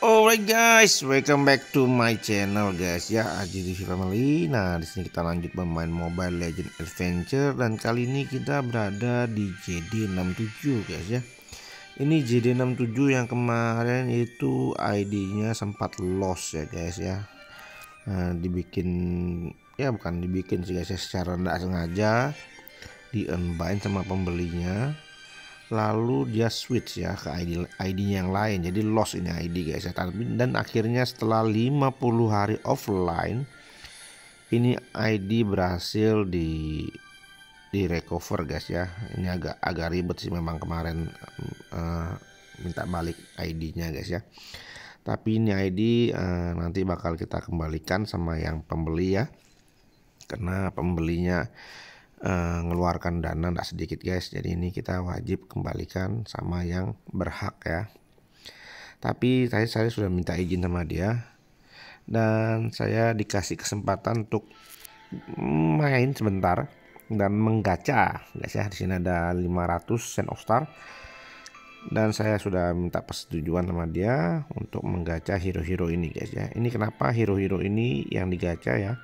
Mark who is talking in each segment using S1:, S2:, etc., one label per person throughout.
S1: Alright guys, welcome back to my channel guys ya, Aji TV Family. Nah, di sini kita lanjut bermain Mobile Legend Adventure dan kali ini kita berada di JD67 guys ya. Ini JD67 yang kemarin itu ID-nya sempat lost ya guys ya. Nah, dibikin ya bukan dibikin sih guys ya, secara tidak sengaja di unbind sama pembelinya. Lalu dia switch ya ke ID yang lain, jadi lost ini ID guys ya. Dan akhirnya setelah 50 hari offline ini ID berhasil di recover guys ya. Ini agak ribet sih memang kemarin minta balik ID-nya guys ya. Tapi ini ID nanti bakal kita kembalikan sama yang pembeli ya, karena pembelinya ngeluarkan dana tidak sedikit guys. Jadi ini kita wajib kembalikan sama yang berhak ya. Tapi saya sudah minta izin sama dia dan saya dikasih kesempatan untuk main sebentar dan menggacha guys ya. Di sini ada 500 Sand of Star dan saya sudah minta persetujuan sama dia untuk menggacha hero-hero ini guys ya. Ini kenapa hero-hero ini yang digacha ya?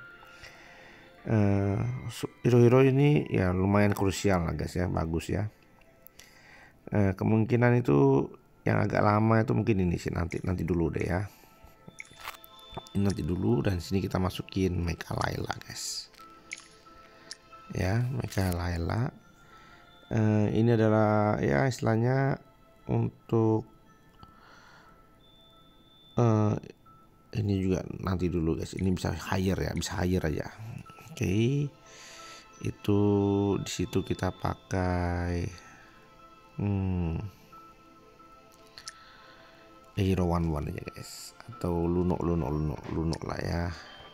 S1: Hero-hero ini ya lumayan krusial lah guys ya, bagus ya. Kemungkinan itu yang agak lama itu mungkin ini sih, nanti dulu deh ya. Ini nanti dulu, dan sini kita masukin Mecha Layla guys. Ya, Mecha Layla. Ini adalah ya istilahnya untuk ini juga nanti dulu guys. Ini bisa hire ya, bisa hire aja. Oke, itu di situ kita pakai Hero One aja guys, atau Luno lah ya.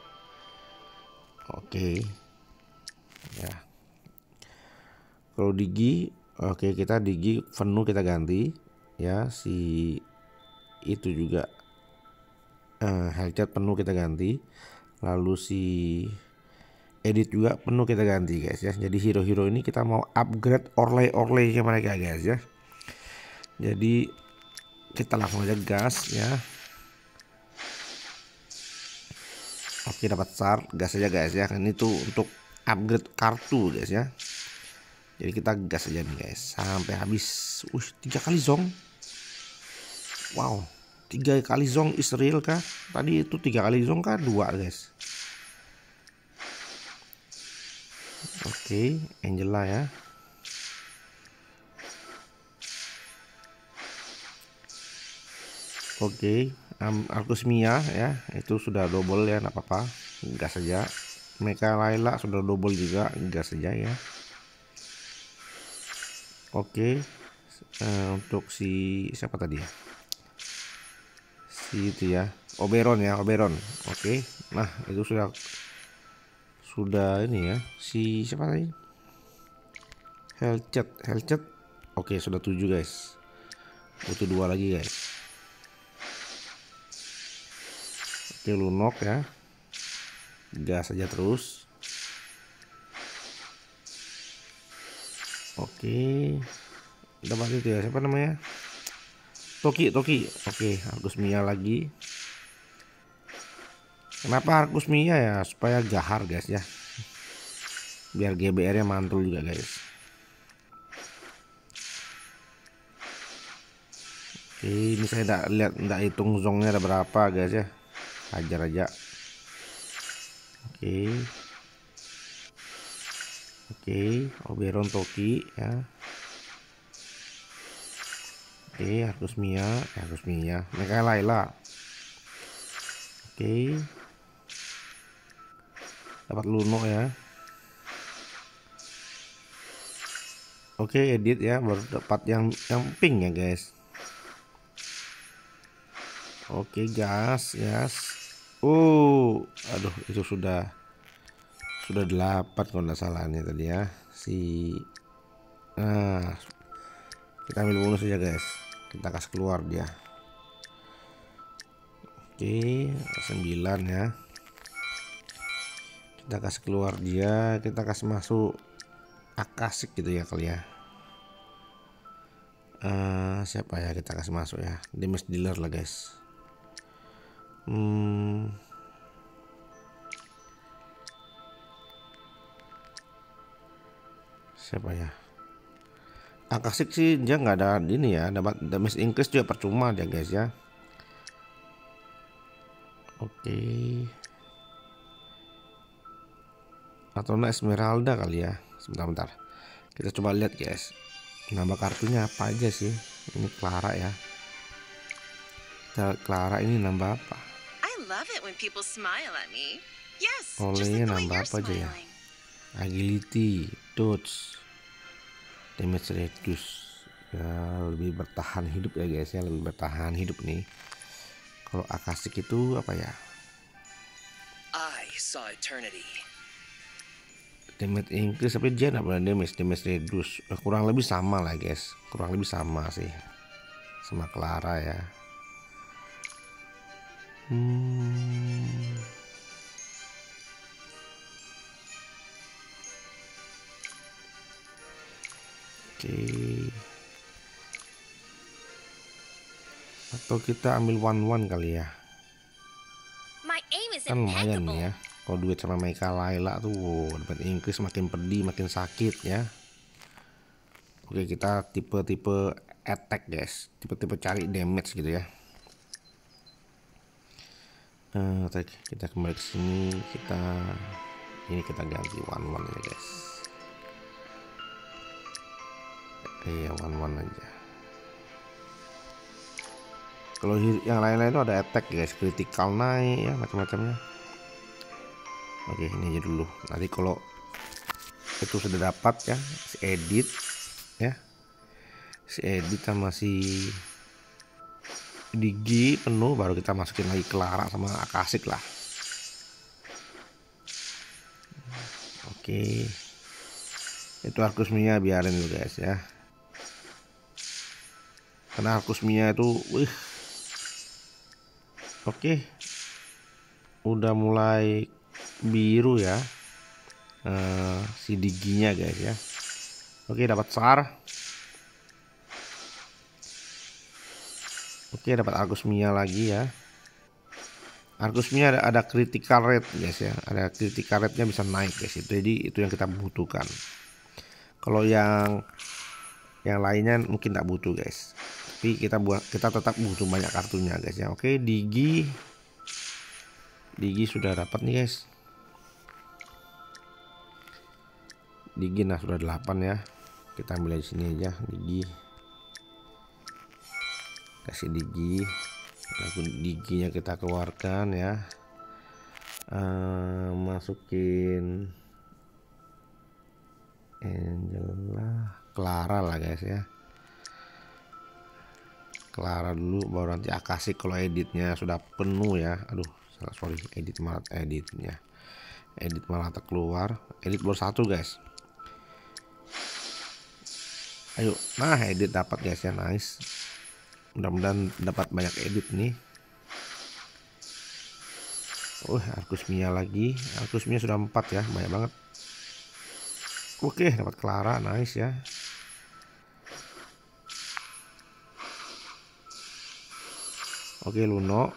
S1: Oke, ya. Kalau Digi, oke kita Digi penuh kita ganti ya. Si itu juga Hellcat penuh kita ganti. Lalu si Edit juga penuh kita ganti guys ya. Jadi hero-hero ini kita mau upgrade orlay ke mereka guys ya. Jadi kita langsung aja gas ya. Oke, dapat start, gas aja guys ya. Ini tuh untuk upgrade kartu guys ya. Jadi kita gas aja nih guys sampai habis. 3 kali zong. Wow, 3 kali zong is real kah? Tadi itu 3 kali zong kah? 2 guys. Oke, Angela ya. Oke, Argus Mia ya, itu sudah double ya, enggak apa-apa, gas saja. Mecha Layla sudah double juga, gas saja ya. Oke, untuk si siapa tadi ya? Si itu ya, Oberon ya, Oberon. Oke, nah itu sudah ini ya, si siapa tadi? Hellcat. Oke, sudah 7 guys, butuh 2 lagi guys. Oke, Lunok ya, gas saja terus. Oke, dapat itu ya, siapa namanya? Toki. Oke, Argus Mia lagi. Kenapa Argus Mia ya? Supaya gahar guys ya, biar GBR nya mantul juga guys. Oke, ini saya tidak hitung zongnya ada berapa guys ya, hajar aja. Oke, Oberon Toki ya. Oke, Argus Mia, Mecha Layla. Oke, dapat Luno ya. Oke, Edit ya, baru dapat yang pink ya guys. Oke, gas. Aduh, itu sudah 8 kalau nggak salah nih tadi ya. Kita ambil bonus aja guys, kita kasih keluar dia. Oke, 9 ya. Kita kasih keluar dia, kita kasih masuk Akasik gitu ya kali ya. Siapa ya kita kasih masuk ya, damage dealer lah guys. Siapa ya? Akasik sih dia nggak ada ini ya, dapat damage increase juga percuma dia guys ya. Oke. Atau enggak Esmeralda kali ya. Sebentar. Kita coba lihat guys. Nambah kartunya apa aja sih? Ini Clara ya. Clara ini nambah apa? Olehnya nambah apa aja ya? Agility, dodge, damage reduce. Ya, lebih bertahan hidup ya guys ya, lebih bertahan hidup nih. Kalau Akasik itu apa ya? Damage increase, tapi dia nggak pernah damage reduce. Kurang lebih sama lah guys, kurang lebih sama sih sama Clara ya. Oke. Atau kita ambil one kali ya. Kan lumayan nih ya. Kalau duet sama Mecha Layla tuh dapat increase, makin pedih makin sakit ya. Oke, kita tipe-tipe attack guys, tipe-tipe cari damage gitu ya. Kita kembali ke sini, kita ganti one ya guys. Iya, one aja. Kalau yang lain-lain itu ada attack guys, critical naik ya, macam-macamnya. Oke, ini aja dulu. Nanti kalau itu sudah dapat ya, si edit ya, si edit sama si Digi penuh, baru kita masukin lagi Clara sama Akasik lah. Oke, itu Arcus Mia biarin dulu guys ya, karena Arcus Mia itu oke, udah mulai biru ya, si Diginya guys ya. Oke, dapat SAR. Oke, dapat Arcus Mia lagi ya. Arcus Mia ada critical rate guys ya, ada critical rate-nya bisa naik guys. Jadi itu yang kita butuhkan. Kalau yang lainnya mungkin tak butuh guys, tapi kita tetap butuh banyak kartunya guys ya. Oke, Digi sudah dapat nih guys. Digi nah sudah 8 ya. Kita ambil di sini aja Digi. Kasih Digi. Lagu Diginya kita keluarkan ya. Masukin Angela, Clara lah guys ya. Clara dulu, baru nanti Akasik kalau editnya sudah penuh ya. Aduh, sorry, edit malah keluar. Edit baru 1 guys. Ayo, nah edit dapat guys ya, nice. Mudah-mudahan dapat banyak edit nih. Arcus Mia lagi. Arcus Mia sudah 4 ya, banyak banget. Oke, dapat Clara, nice ya. Oke, Luno,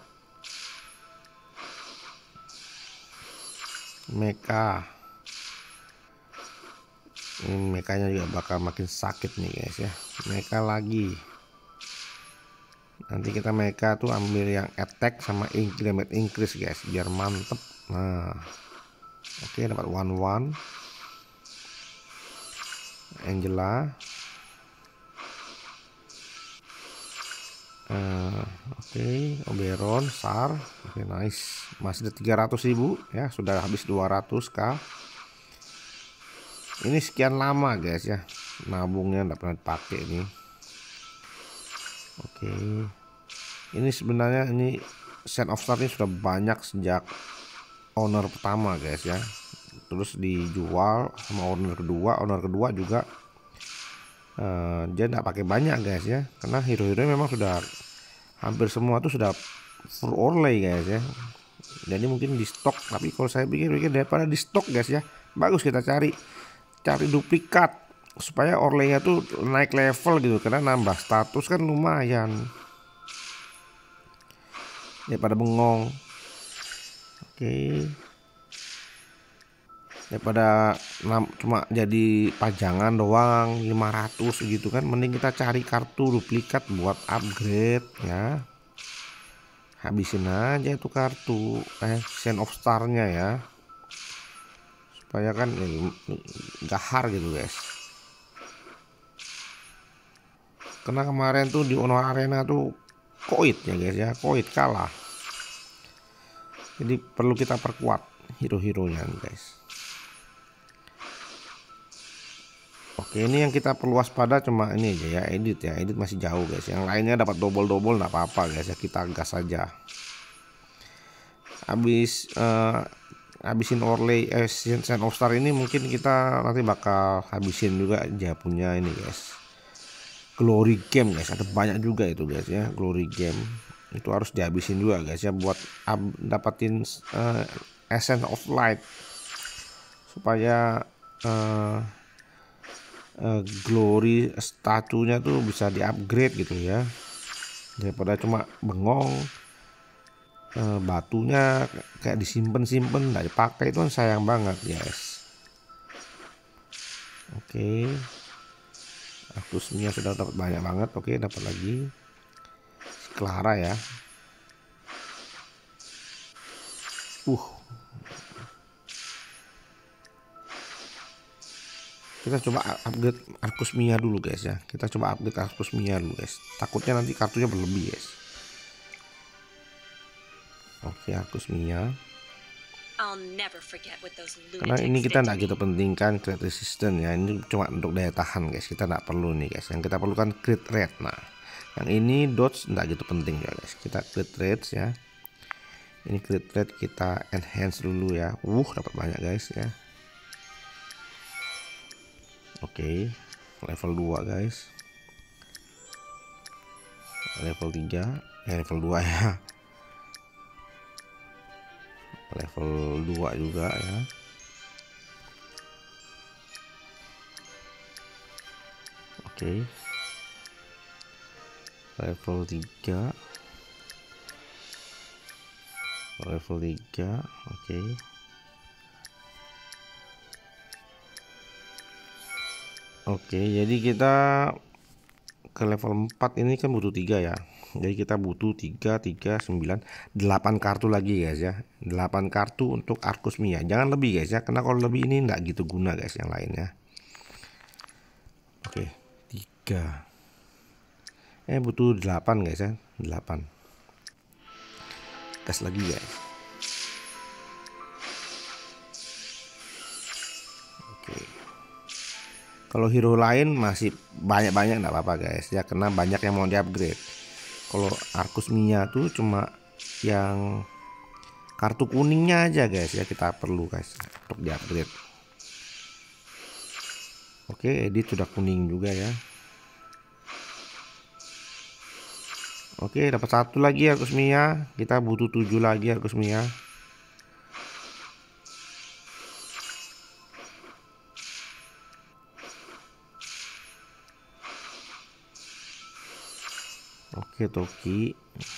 S1: Mecha. Ini Mekanya juga bakal makin sakit nih guys ya. Mecha lagi. Nanti kita Mecha tuh ambil yang attack sama damage increase guys, biar mantep. Nah, oke, dapat one. Angela. Oke, Oberon, SAR. Oke, nice. Masih ada 300.000 ya, sudah habis 200k. Ini sekian lama guys ya, nabungnya nggak pernah dipakai ini. Oke, ini sebenarnya ini set of start ini sudah banyak sejak owner pertama guys ya, terus dijual sama owner kedua juga dia nggak pakai banyak guys ya, karena hero memang sudah hampir semua tuh sudah full overlay guys ya. Jadi mungkin di stok, tapi kalau saya pikir daripada di stok guys ya, bagus kita cari duplikat supaya overlay-nya tuh naik level gitu, karena nambah status kan lumayan. daripada bengong. Oke, daripada cuma jadi pajangan doang 500 gitu kan, mending kita cari kartu duplikat buat upgrade ya. Habisin aja itu kartu Sand of Star-nya ya, supaya kan gahar gitu guys. Karena kemarin tuh di Ono Arena tuh koit ya guys ya, koit kalah. Jadi perlu kita perkuat hero-heronya guys. Oke, ini yang kita perlu waspada cuma ini aja ya, edit ya. Edit masih jauh guys. Yang lainnya dapat double-double nggak apa-apa guys ya, kita gas saja. Habisin Orley Sand of Star ini mungkin kita nanti bakal habisin juga dia punya ini guys. Glory Gem guys, ada banyak juga itu guys ya, Glory Gem. Itu harus dihabisin juga guys ya buat dapatin Essence of Light supaya glory statunya tuh bisa di-upgrade gitu ya, daripada cuma bengong batunya kayak disimpan-simpan nggak dipakai, itu kan sayang banget guys. Oke, Arkusmia sudah dapat banyak banget. Oke, dapat lagi si Clara ya. Kita coba upgrade Arkusmia dulu guys ya. Kita coba upgrade Arkusmia dulu guys. Takutnya nanti kartunya berlebih guys. Oke, Arkusmia. Karena ini kita nggak gitu pentingkan crit resistance ya. Ini cuma untuk daya tahan guys. Kita nggak perlu nih guys. Yang kita perlukan crit rate. Nah, yang ini dodge nggak gitu penting ya guys. Kita crit rate ya. Ini crit rate kita enhance dulu ya. Dapat banyak guys ya. Oke, level 2 guys. Level 3, level 2 ya. Level 2 juga ya. Oke. Level 3. Level 3, oke. Oke, jadi kita ke level 4 ini kan butuh 3 ya. Jadi kita butuh 3, 3, 9, 8 kartu lagi guys ya. 8 kartu untuk Arkusmia. Jangan lebih guys ya, karena kalau lebih ini enggak gitu guna guys yang lainnya. Oke, 3. Butuh 8 guys ya. 8. Gas lagi guys. Oke. Kalau hero lain masih banyak-banyak enggak apa-apa guys ya, karena banyak yang mau di-upgrade. Kalau Arkusmia tuh cuma yang kartu kuningnya aja guys ya, kita perlu guys untuk di-upgrade. Oke, edit sudah kuning juga ya. Oke, dapat 1 lagi Arkusmia. Kita butuh 7 lagi Arkusmia. Oke, Toki.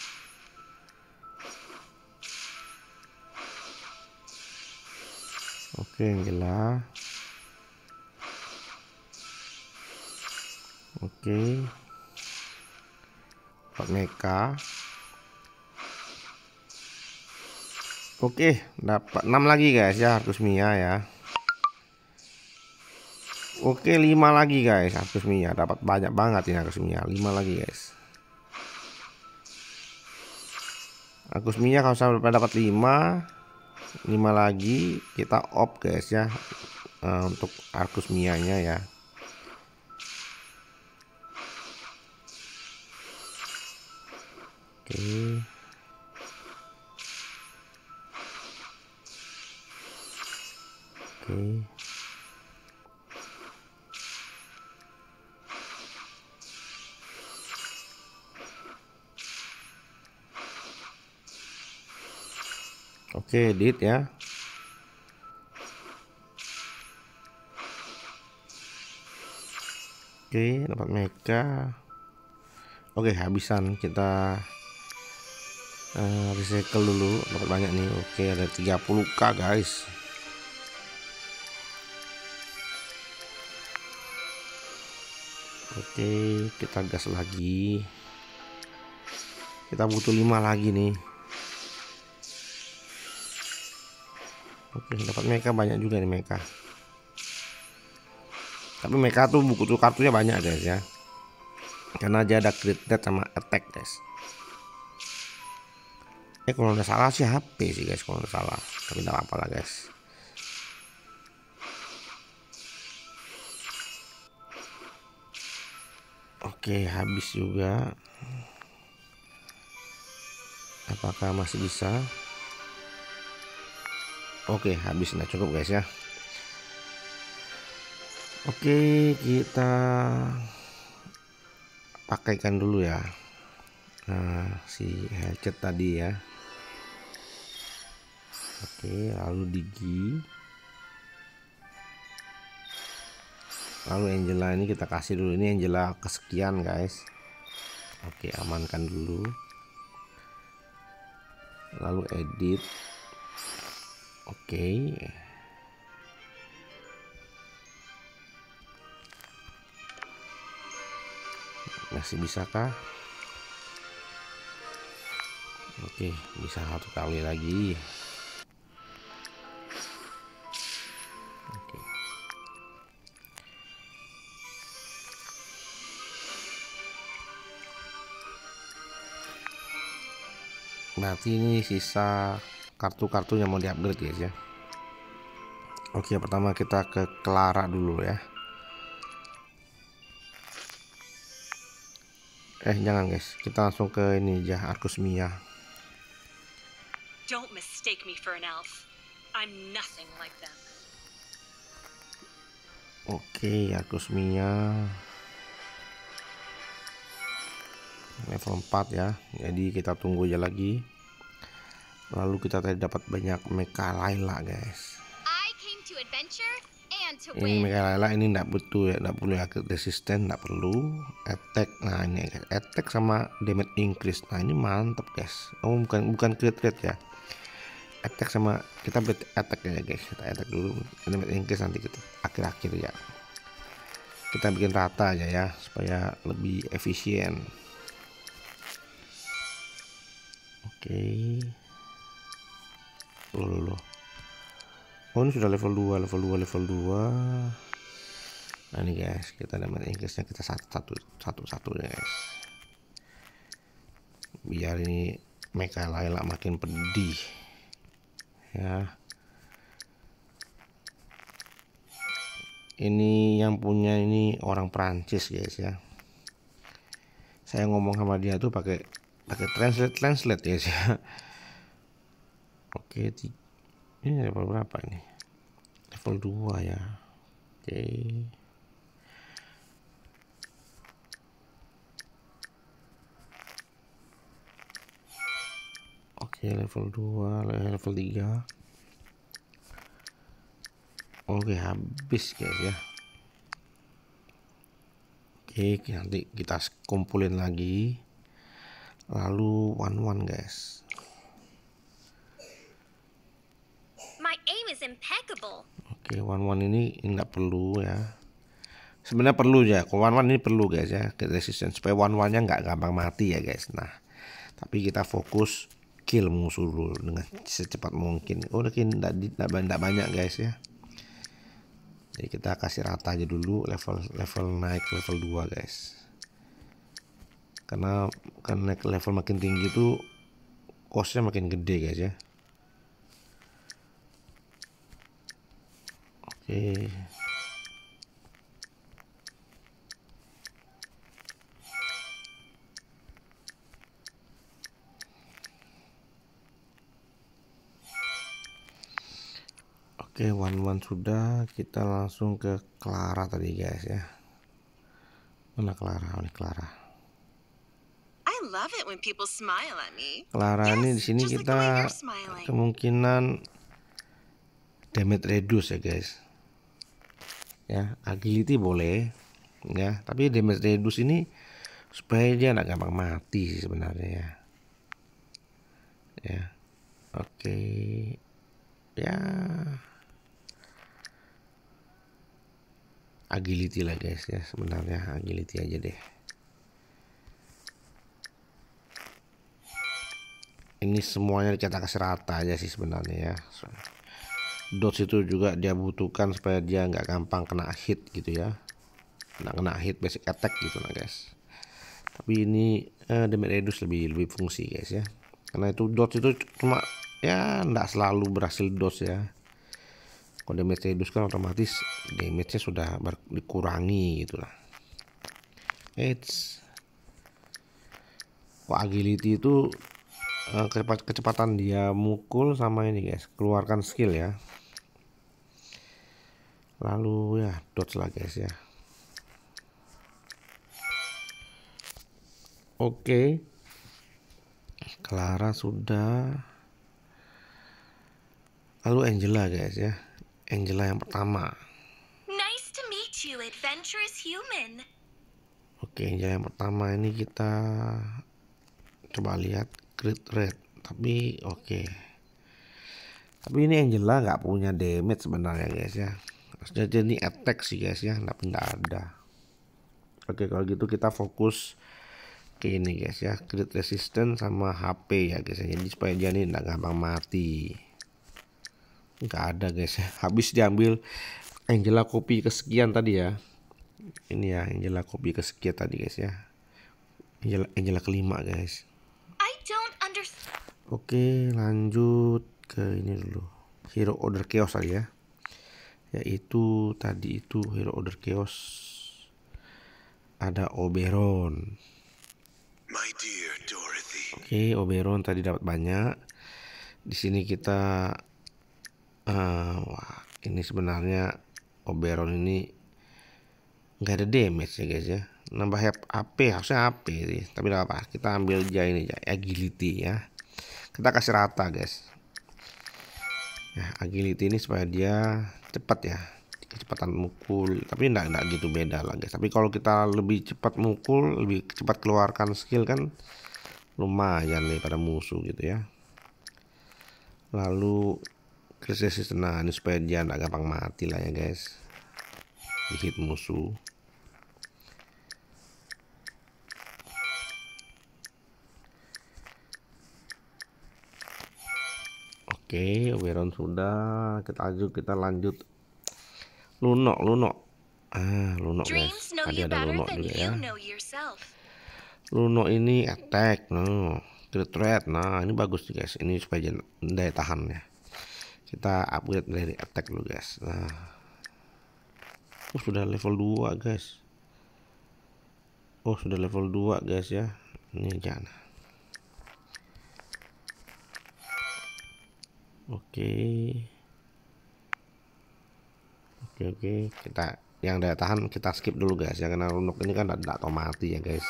S1: Oke, Angela. Oke. Pak Meka. Oke, dapat 6 lagi guys ya Arkusmia ya. Oke, 5 lagi guys Arkusmia. Dapat banyak banget ini Arkusmia. 5 lagi guys. Arkusmia kalau sampai dapat 5 lagi kita op guys ya, untuk Arkusmia-nya ya. Oke. Oke. Oke, edit ya. Oke, dapat mecha. Oke, habisan kita Recycle dulu, dapat banyak nih. Oke, ada 30k guys. Oke, kita gas lagi. Kita butuh 5 lagi nih. Oke, dapat mecha banyak juga nih mecha. Tapi mecha tuh buku tuh kartunya banyak guys ya. Karena aja ada crit rate sama attack guys. Kalau nggak salah sih HP sih guys, kalau nggak salah. Tapi nggak apa-apa lah guys. Oke, habis juga. Apakah masih bisa? Oke, habis. Nah, cukup guys ya. Oke, kita pakaikan dulu ya. Nah, si hatchet tadi ya. Oke, lalu Digi. Lalu Angela ini kita kasih dulu. Ini Angela kesekian guys. Oke, amankan dulu. Lalu edit. Oke. Masih bisakah? Oke, bisa satu kali lagi. Oke. Berarti ini sisa kartu-kartu yang mau diupgrade guys ya. Oke, pertama kita ke Clara dulu ya. Jangan guys, kita langsung ke ini aja, Arcus Mia.
S2: Don't mistake me for an elf. I'm nothing like them.
S1: Oke, Arcus Mia level 4 ya. Jadi kita tunggu aja lagi. Lalu kita tadi dapat banyak mecha Layla guys. Ini mecha Layla ini enggak butuh ya, enggak perlu resisten, enggak perlu attack. Nah, ini guys, attack sama damage increase. Nah, ini mantap guys. Oh, bukan crit rate ya. Attack sama kita attack ya guys. Kita attack dulu, damage increase nanti kita akhir-akhir ya. Kita bikin rata aja ya supaya lebih efisien. Oke. Loh. Oh, ini sudah level 2. Nah, ini guys, kita dapat Inggrisnya kita satu guys. Biar ini mecha Layla makin pedih. Ya. Ini yang punya ini orang Prancis guys ya. Saya ngomong sama dia tuh pakai translate guys ya. Oke, ini level berapa ini? Level 2 ya. Oke, level 2, level 3. Oke, habis guys ya. Oke, nanti kita kumpulin lagi. Lalu one guys.
S2: My aim is impeccable.
S1: Oke, one ini nggak perlu ya. Sebenarnya perlu ya. Kalau one ini perlu guys ya, ke resistance supaya one-nya nggak gampang mati ya guys. Nah, tapi kita fokus kill musuh dulu dengan secepat mungkin. Oh, mungkin enggak banyak guys ya. Jadi kita kasih rata aja dulu, level naik level 2 guys. Karena naik level makin tinggi itu costnya makin gede guys ya. Oke. Oke, one sudah, kita langsung ke Clara tadi guys ya. Mana Clara? Ini Clara.
S2: I love it when people smile at me.
S1: Clara ini di sini kita kemungkinan damage reduce ya guys. Ya, agility boleh ya, tapi damage reduce ini supaya dia nggak gampang mati sih sebenarnya ya. ya. Oke, ya agility lah guys ya, sebenarnya agility aja deh. Ini semuanya kita kasih rata aja sih sebenarnya ya. Dodge itu juga dia butuhkan supaya dia nggak gampang kena hit gitu ya, nggak kena hit basic attack gitu lah guys. Tapi ini damage reduce lebih fungsi guys ya, karena itu dodge itu cuma ya nggak selalu berhasil dodge ya. Kalau damage reduce kan otomatis damage-nya sudah dikurangi gitu lah. Agility itu kecepatan dia mukul sama ini guys, keluarkan skill ya. Lalu ya dodge lah guys ya. Oke, Clara sudah. Lalu Angela guys ya, Angela yang pertama.
S2: Nice to meet you, adventurous human.
S1: Oke, Angela yang pertama ini kita coba lihat crit rate. Tapi oke. Tapi ini Angela nggak punya damage sebenarnya guys ya. Jadi ini attack sih guys ya, nggak ada. Oke, kalau gitu kita fokus ke ini guys ya, crit resistance sama HP ya guys ya. Jadi supaya dia ini nggak gampang mati. Nggak ada guys ya, habis diambil Angela kopi kesekian tadi ya. Ini ya Angela kopi kesekian tadi guys ya. Angela kelima guys.
S2: I don't understand.
S1: Oke, lanjut ke ini dulu, Hero Order Chaos tadi ya. Yaitu tadi itu Hero Order Chaos ada Oberon.
S3: My dear Dorothy.
S1: Oke, Oberon tadi dapat banyak. Di sini kita wah, ini sebenarnya Oberon ini nggak ada damage ya guys ya. Nambah AP, harusnya AP sih, tapi nggak apa, kita ambil aja ini ya, agility ya. Kita kasih rata guys. Ya, agility ini supaya dia cepat ya, kecepatan mukul. Tapi enggak gitu beda lah guys. Tapi kalau kita lebih cepat mukul, lebih cepat keluarkan skill kan lumayan nih pada musuh gitu ya. Lalu krisis, nah ini supaya dia enggak gampang mati lah ya guys, di hit musuh. Oke, Oberon sudah. Kita lanjut Luno. Luno guys.
S2: Dreams know
S1: Tadi
S2: you
S1: ada
S2: better
S1: Luno
S2: than
S1: juga
S2: you
S1: ya.
S2: know yourself.
S1: Luno ini attack, crit rate. Nah, ini bagus nih guys. Ini supaya daya tahan ya. Kita upgrade dari attack dulu guys. Nah, sudah level 2 guys. Sudah level 2 guys ya. Ini jangan. Oke, kita yang daya tahan kita skip dulu guys ya, karena Lunok ini kan tidak otomatis ya guys.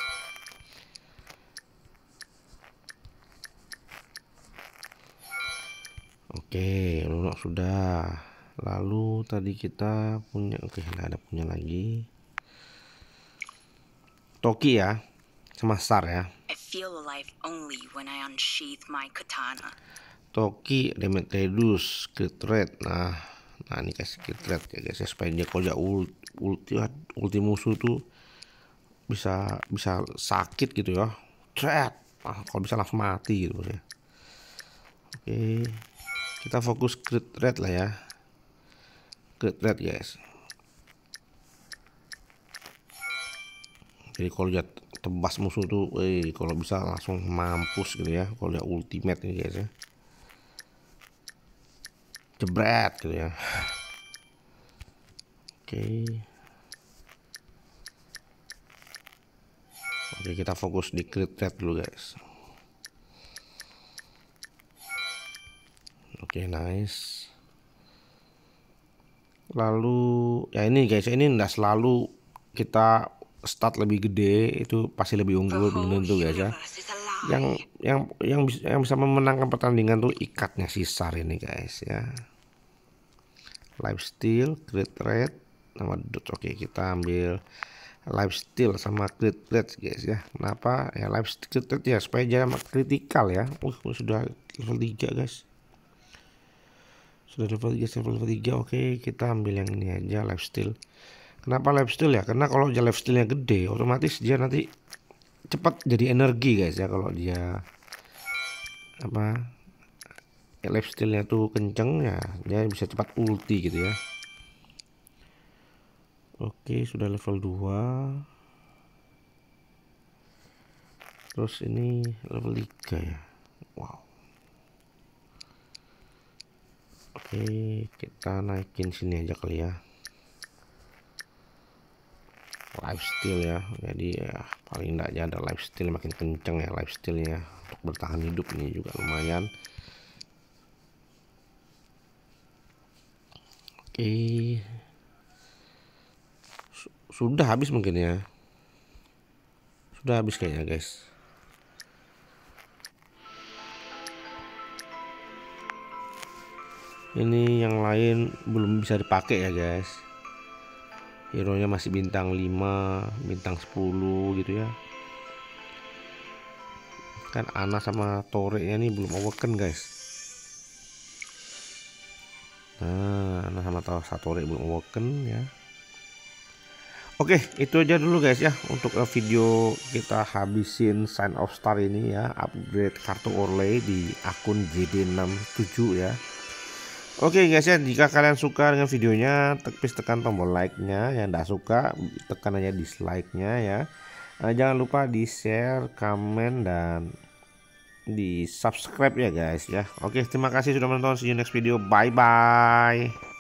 S1: Oke, Lunok sudah. Lalu tadi kita punya, nggak ada punya lagi. Toki ya, sama Star ya.
S2: I feel alive only when I unsheath my katana.
S1: Toki damage reduce, crit rate. Nah ini kasih crit rate ya guys ya, supaya dia kalau dia ulti musuh tuh bisa sakit gitu ya. Threat. Nah, kalau bisa langsung mati gitu ya. Oke, kita fokus crit rate lah ya. Crit rate guys. Jadi kalau dia tebas musuh tuh, kalau bisa langsung mampus gitu ya. Kalau dia ultimate ini guys ya, jebret gitu ya. Oke, kita fokus di crit rate dulu guys. Oke, nice. Lalu ya ini guys, ini enggak selalu kita start lebih gede itu pasti lebih unggul, belum tentu guys ya. Yang bisa memenangkan pertandingan tuh ikatnya si Sar ini guys ya. Lifesteal, crit rate, nama dot. Oke, kita ambil lifesteal sama crit rate guys ya. Kenapa ya lifesteal ya, supaya jangan kritikal ya. Sudah level 3 guys, sudah level 3. Oke, kita ambil yang ini aja, lifesteal. Kenapa lifesteal ya, karena kalau dia lifestealnya gede otomatis dia nanti cepat jadi energi guys ya. Kalau dia apa ya, lifestealnya tuh kenceng ya, dia bisa cepat ulti gitu ya. Oke, sudah level 2. Terus ini level 3 ya. Wow. Oke, kita naikin sini aja kali ya, lifesteal ya. Jadi ya paling enggak ada lifesteal makin kenceng ya, lifestealnya untuk bertahan hidup ini juga lumayan. Oke, sudah habis mungkin ya, sudah habis kayaknya guys. Ini yang lain belum bisa dipakai ya guys. Hero nya masih bintang 5, bintang 10 gitu ya. Kan Ana sama Tore nya ini belum awaken guys. Nah, Ana sama Tore belum awaken ya. Oke, itu aja dulu guys ya untuk video kita habisin Sign of Star ini ya, upgrade kartu Orley di akun JD67 ya. Oke guys ya, jika kalian suka dengan videonya, please tekan tombol like-nya. Yang tidak suka, tekan aja dislike-nya ya. Jangan lupa di share, komen, dan di subscribe ya guys ya. Oke, terima kasih sudah menonton. See you next video. Bye bye.